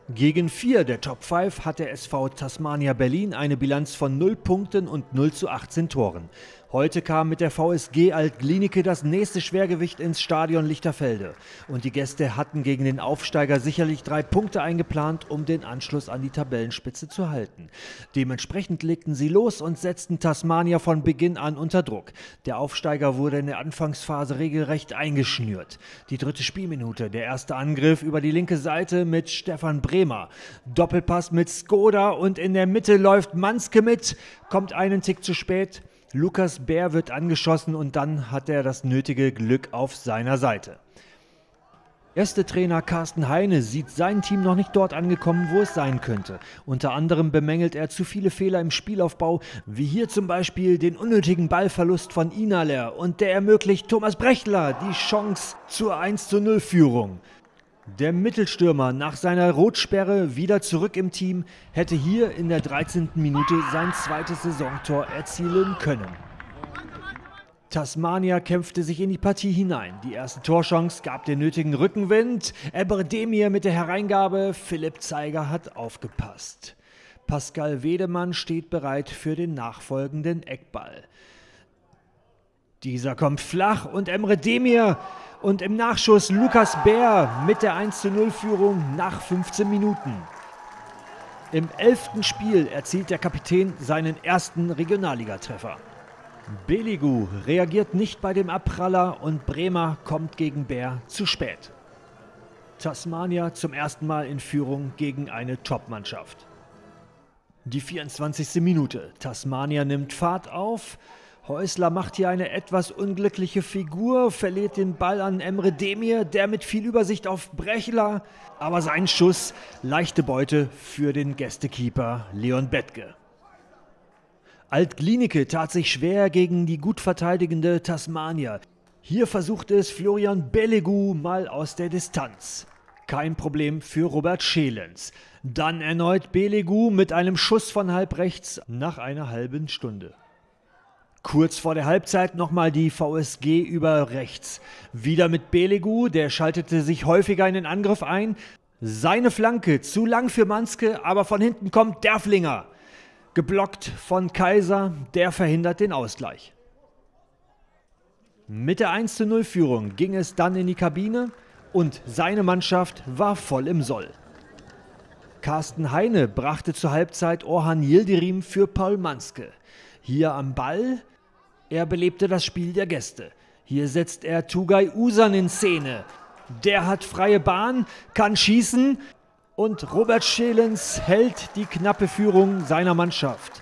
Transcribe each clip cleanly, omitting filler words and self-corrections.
Gegen 4 der Top 5 hat der SV Tasmania Berlin eine Bilanz von 0 Punkten und 0:18 Toren. Heute kam mit der VSG Alt-Glienicke das nächste Schwergewicht ins Stadion Lichterfelde. Und die Gäste hatten gegen den Aufsteiger sicherlich 3 Punkte eingeplant, um den Anschluss an die Tabellenspitze zu halten. Dementsprechend legten sie los und setzten Tasmania von Beginn an unter Druck. Der Aufsteiger wurde in der Anfangsphase regelrecht eingeschnürt. Die 3. Spielminute, der erste Angriff über die linke Seite mit Stefan Bremer. Doppelpass mit Skoda und in der Mitte läuft Manske mit, kommt einen Tick zu spät. Lukas Bär wird angeschossen und dann hat er das nötige Glück auf seiner Seite. Erste Trainer Carsten Heine sieht sein Team noch nicht dort angekommen, wo es sein könnte. Unter anderem bemängelt er zu viele Fehler im Spielaufbau, wie hier zum Beispiel den unnötigen Ballverlust von Inaler, und der ermöglicht Thomas Brechler die Chance zur 1:0-Führung. Der Mittelstürmer nach seiner Rotsperre wieder zurück im Team, hätte hier in der 13. Minute sein zweites Saisontor erzielen können. Tasmania kämpfte sich in die Partie hinein. Die erste Torchance gab den nötigen Rückenwind. Eberdemir mit der Hereingabe, Philipp Zeiger hat aufgepasst. Pascal Wedemann steht bereit für den nachfolgenden Eckball. Dieser kommt flach und Emre Demir und im Nachschuss Lukas Bär mit der 1:0-Führung nach 15 Minuten. Im 11. Spiel erzielt der Kapitän seinen ersten Regionalligatreffer. Beligu reagiert nicht bei dem Abpraller und Bremer kommt gegen Bär zu spät. Tasmania zum ersten Mal in Führung gegen eine Topmannschaft. Die 24. Minute. Tasmania nimmt Fahrt auf. Häusler macht hier eine etwas unglückliche Figur, verliert den Ball an Emre Demir, der mit viel Übersicht auf Brechler, aber sein Schuss, leichte Beute für den Gästekeeper Leon Bethke. Alt-Glienicke tat sich schwer gegen die gut verteidigende Tasmania. Hier versuchte es Florian Beligu mal aus der Distanz. Kein Problem für Robert Schelens. Dann erneut Beligu mit einem Schuss von halb rechts nach einer halben Stunde. Kurz vor der Halbzeit nochmal die VSG über rechts. Wieder mit Beligu, der schaltete sich häufiger in den Angriff ein. Seine Flanke, zu lang für Manske, aber von hinten kommt Derflinger. Geblockt von Kaiser, der verhindert den Ausgleich. Mit der 1:0-Führung ging es dann in die Kabine und seine Mannschaft war voll im Soll. Carsten Heine brachte zur Halbzeit Orhan Yildirim für Paul Manske. Hier am Ball, er belebte das Spiel der Gäste. Hier setzt er Tugay Usan in Szene. Der hat freie Bahn, kann schießen und Robert Schelens hält die knappe Führung seiner Mannschaft.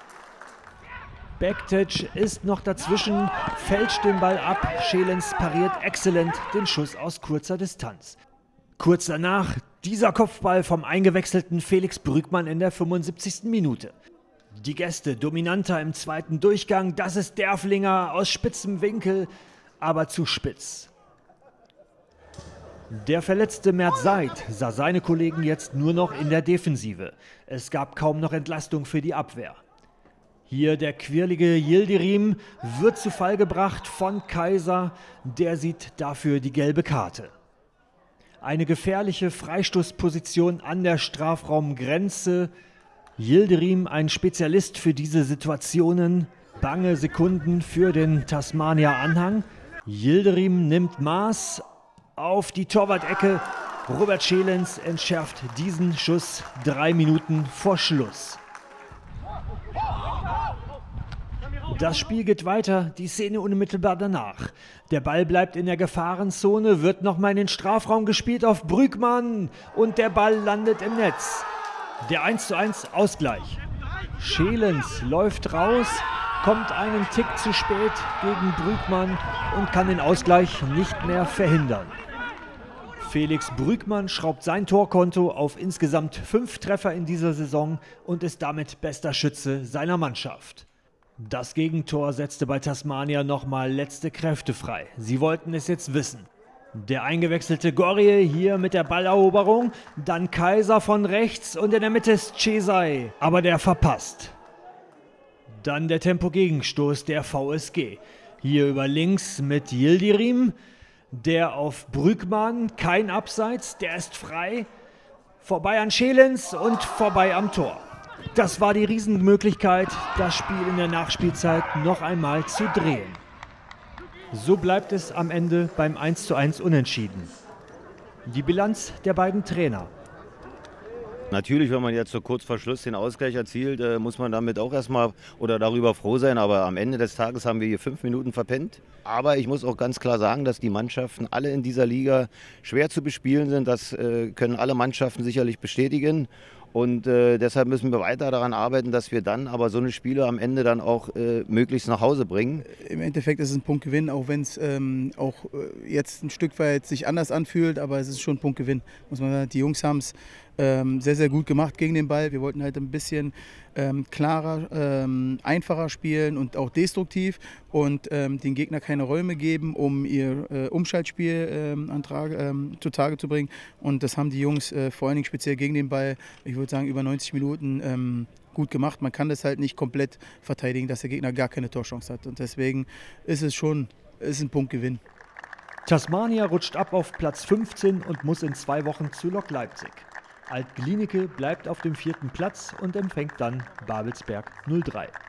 Bektic ist noch dazwischen, fälscht den Ball ab. Schelens pariert exzellent den Schuss aus kurzer Distanz. Kurz danach dieser Kopfball vom eingewechselten Felix Brügmann in der 75. Minute. Die Gäste dominanter im zweiten Durchgang, das ist Derflinger aus spitzem Winkel, aber zu spitz. Der verletzte Mert Seid sah seine Kollegen jetzt nur noch in der Defensive. Es gab kaum noch Entlastung für die Abwehr. Hier der quirlige Yildirim wird zu Fall gebracht von Kaiser, der sieht dafür die gelbe Karte. Eine gefährliche Freistoßposition an der Strafraumgrenze. Yildirim, ein Spezialist für diese Situationen. Bange Sekunden für den Tasmania-Anhang. Yildirim nimmt Maß auf die Torwart-Ecke. Robert Schelens entschärft diesen Schuss 3 Minuten vor Schluss. Das Spiel geht weiter, die Szene unmittelbar danach. Der Ball bleibt in der Gefahrenzone, wird nochmal in den Strafraum gespielt auf Brügmann und der Ball landet im Netz. Der 1:1 Ausgleich. Schelens läuft raus, kommt einen Tick zu spät gegen Brügmann und kann den Ausgleich nicht mehr verhindern. Felix Brügmann schraubt sein Torkonto auf insgesamt 5 Treffer in dieser Saison und ist damit bester Schütze seiner Mannschaft. Das Gegentor setzte bei Tasmania nochmal letzte Kräfte frei. Sie wollten es jetzt wissen. Der eingewechselte Gorje hier mit der Balleroberung, dann Kaiser von rechts und in der Mitte ist Cesai, aber der verpasst. Dann der Tempogegenstoß der VSG. Hier über links mit Yildirim, der auf Brügmann, kein Abseits, der ist frei. Vorbei an Schelens und vorbei am Tor. Das war die Riesenmöglichkeit, das Spiel in der Nachspielzeit noch einmal zu drehen. So bleibt es am Ende beim 1:1 Unentschieden. Die Bilanz der beiden Trainer. Natürlich, wenn man jetzt so kurz vor Schluss den Ausgleich erzielt, muss man damit auch erstmal oder darüber froh sein. Aber am Ende des Tages haben wir hier 5 Minuten verpennt. Aber ich muss auch ganz klar sagen, dass die Mannschaften alle in dieser Liga schwer zu bespielen sind. Das können alle Mannschaften sicherlich bestätigen. Und deshalb müssen wir weiter daran arbeiten, dass wir dann aber so eine Spiele am Ende dann auch möglichst nach Hause bringen. Im Endeffekt ist es ein Punktgewinn, auch wenn es jetzt ein Stück weit sich anders anfühlt, aber es ist schon ein Punktgewinn, muss man sagen. Die Jungs haben es sehr, sehr gut gemacht gegen den Ball. Wir wollten halt ein bisschen klarer, einfacher spielen und auch destruktiv und den Gegner keine Räume geben, um ihr Umschaltspiel zutage zu bringen. Und das haben die Jungs vor allen Dingen speziell gegen den Ball, ich würde sagen, über 90 Minuten gut gemacht. Man kann das halt nicht komplett verteidigen, dass der Gegner gar keine Torchance hat. Und deswegen ist es schon ein Punktgewinn. Tasmania rutscht ab auf Platz 15 und muss in 2 Wochen zu Lok Leipzig. Alt Glienicke bleibt auf dem 4. Platz und empfängt dann Babelsberg 03.